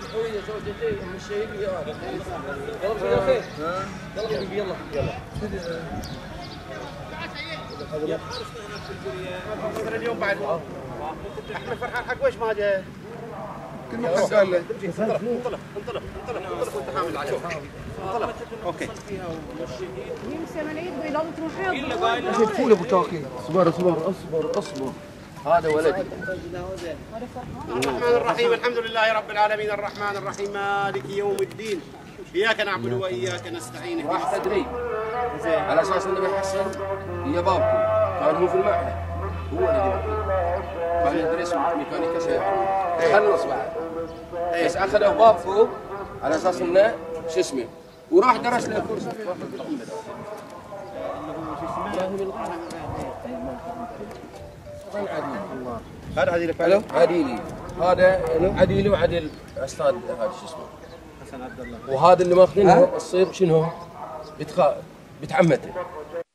خويه زوجتي ام الشهيد يلا يلا خير يلا حبيبي يلا يلا اليوم بعد احمد فرحان حق ويش ما جاء؟ كل ما حد قال له انطلق وانت حامل العشاء انطلق اوكي يمسى من عيد بيضل تروحين فول ابو تاكي اصبر هذا ولدي الرحمن الرحيم الحمد لله رب العالمين الرحمن الرحيم مالك يوم الدين اياك نعبد واياك نستعين راح تدريب على اساس انه بيحسن هي بابكم كان هو في المعهد هو اللي جاب كان يدرس ميكانيكا سيارات خلص بعد بس اخذوا بابكم على اساس انه شو اسمه وراح درس له كورس هذا عديل فعلا عديلي هذا عديلي وعديل استاذ هذا شو اسمه حسن عبد الله وهذا اللي ماخذينه الصيب شنو بتعمته